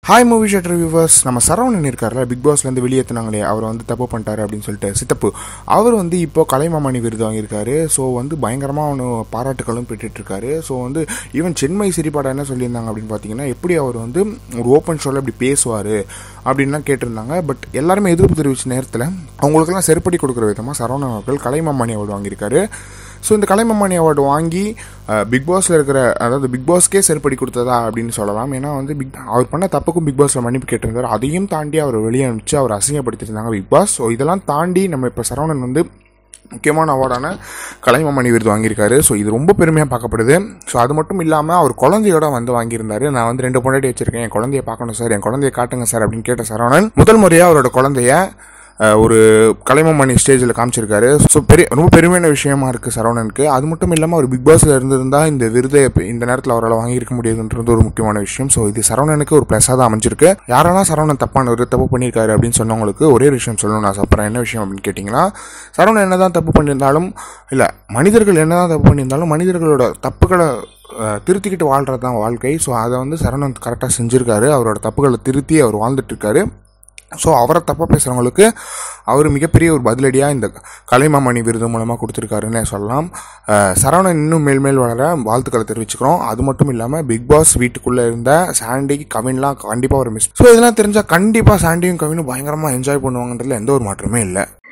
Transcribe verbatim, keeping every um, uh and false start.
Hi movie shut reviewers. நம்ம சரவணன் இருக்கார்ல, big பாஸ்லேருந்து வெளியேற்றினாங்களே, அவர் வந்து தப்பு பண்ணிட்டாரு அப்படின்னு சொல்லிட்டு சித்தப்பு, அவர் வந்து இப்போ கலைமாமணி விருது வாங்கியிருக்காரு. ஸோ வந்து பயங்கரமாக அவனு பாராட்டுகளும் பெற்றுட்ருக்காரு. ஸோ வந்து ஈவன் சென்மை சிரிப்பாடா என்ன சொல்லியிருந்தாங்க அப்படின்னு பார்த்தீங்கன்னா, எப்படி அவர் வந்து ஒரு ஓப்பன் ஷோவில் இப்படி பேசுவார் அப்படின்லாம் கேட்டிருந்தாங்க. பட் எல்லாருமே எதிர்ப்பு தெரிவித்த நேரத்தில் அவங்களுக்கெல்லாம் செருப்படி கொடுக்குற விதமாக சரவணன் அவர்கள் கலைமாமணி அவார்டு வாங்கியிருக்காரு. ஸோ இந்த கலைமாமணி அவார்டு வாங்கி பிக் பாஸில் இருக்கிற, அதாவது பிக் பாஸ்க்கே செருப்படி கொடுத்ததா அப்படின்னு சொல்லலாம். ஏன்னா வந்து பிக் அவர் பண்ண தப்புக்கும் பிக் பாஸில் மன்னிப்பு கேட்டிருந்தார். அதையும் தாண்டி அவர் வெளியே அனுப்பிச்சு அவர் அசிங்கப்படுத்திருந்தாங்க பிக் பாஸ். ஸோ இதெல்லாம் தாண்டி நம்ம இப்போ சரவணன் வந்து முக்கியமான அவார்டான கலைமாமணி விருது வாங்கியிருக்காரு. ஸோ இது ரொம்ப பெருமையாக பார்க்கப்படுது. ஸோ அது மட்டும் இல்லாமல் அவர் குழந்தையோட வந்து வாங்கியிருந்தாரு. நான் வந்து ரெண்டு பொண்டாட்டி வச்சிருக்கேன், என் குழந்தைய பார்க்கணும் சார், என் குழந்தைய காட்டுங்க சார் அப்படின்னு கேட்ட சரவணன் முதல் முறையாக அவரோட குழந்தைய ஒரு கலைமாமணி ஸ்டேஜில் காமிச்சிருக்காரு. ஸோ பெரிய ரொம்ப பெருமையான விஷயமா இருக்குது சரவணனுக்கு. அது மட்டும் இல்லாமல் அவர் பிக் பாஸில் இருந்திருந்தால் இந்த விருதை இந்த நேரத்தில் அவரால் வாங்கியிருக்க முடியாதுன்றது ஒரு முக்கியமான விஷயம். ஸோ இது சரவணனுக்கு ஒரு ப்ளஸ்ஸாக தான் அமைஞ்சிருக்கு. யாரெல்லாம் சரவணன் தப்பான ஒரு தப்பு பண்ணியிருக்காரு அப்படின்னு சொன்னவங்களுக்கு ஒரே விஷயம் சொல்லணும் நான் சாப்பிட்றேன். என்ன விஷயம் அப்படின்னு கேட்டிங்கன்னா, சரவணன் என்ன தான் தப்பு பண்ணியிருந்தாலும், இல்லை மனிதர்கள் என்ன தான் தப்பு பண்ணியிருந்தாலும் மனிதர்களோட தப்புகளை திருத்திக்கிட்டு வாழ்கிறது தான் வாழ்க்கை. ஸோ அதை வந்து சரவணன் கரெக்டாக செஞ்சுருக்காரு. அவரோட தப்புகளை திருத்தி அவர் வாழ்ந்துட்டுருக்காரு. ஸோ அவரை தப்பாக பேசுகிறவங்களுக்கு அவர் மிகப்பெரிய ஒரு பதிலடியாக இந்த கலைமாமணி விருது மூலமாக கொடுத்துருக்காருன்னு சொல்லலாம். சரவணன் இன்னும் மேல்மேல் வளர வாழ்த்துக்களை தெரிவிச்சுக்கிறோம். அது மட்டும் இல்லாமல் பிக் பாஸ் வீட்டுக்குள்ளே இருந்த சாண்டி, கவின்லாம் கண்டிப்பாக ஒரு மிஸ். ஸோ இதெல்லாம் தெரிஞ்சால் கண்டிப்பாக சாண்டியும் கவினும் பயங்கரமாக என்ஜாய் பண்ணுவாங்கன்றதுல எந்த ஒரு மாற்றமே இல்லை.